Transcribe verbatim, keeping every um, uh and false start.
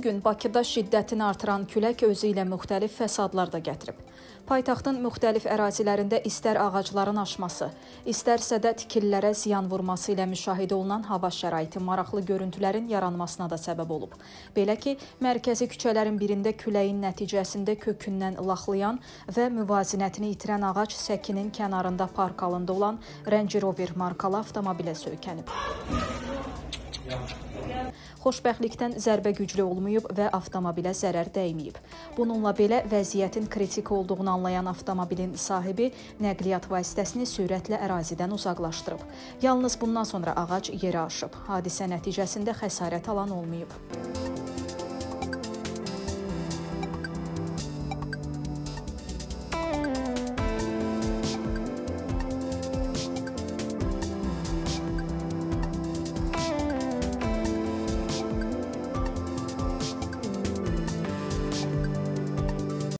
gün Bakıda şiddətini artıran külək özü ilə müxtəlif fəsadlar da gətirib. Paytaxtın müxtəlif ərazilərində istər ağacların aşması, istərsə də tikililərə ziyan vurması ilə müşahidə olunan hava şəraiti maraqlı görüntülərin yaranmasına da səbəb olub. Belə ki, mərkəzi küçələrin birində küləyin nəticəsində kökündən laxlayan və müvazinətini itirən ağac səkinin kənarında park halında olan Range Rover markalı avtomobilə söykənib. Xoşbəxtlikdən zərbə güclü olmayıb və avtomobilə zərər dəyməyib. Bununla belə vəziyyətin kritik olduğunu anlayan avtomobilin sahibi nəqliyyat vasitəsini sürətlə ərazidən uzaqlaşdırıb. Yalnız bundan sonra ağac yerə aşıb. Hadisə nəticəsində xəsarət alan olmayıb.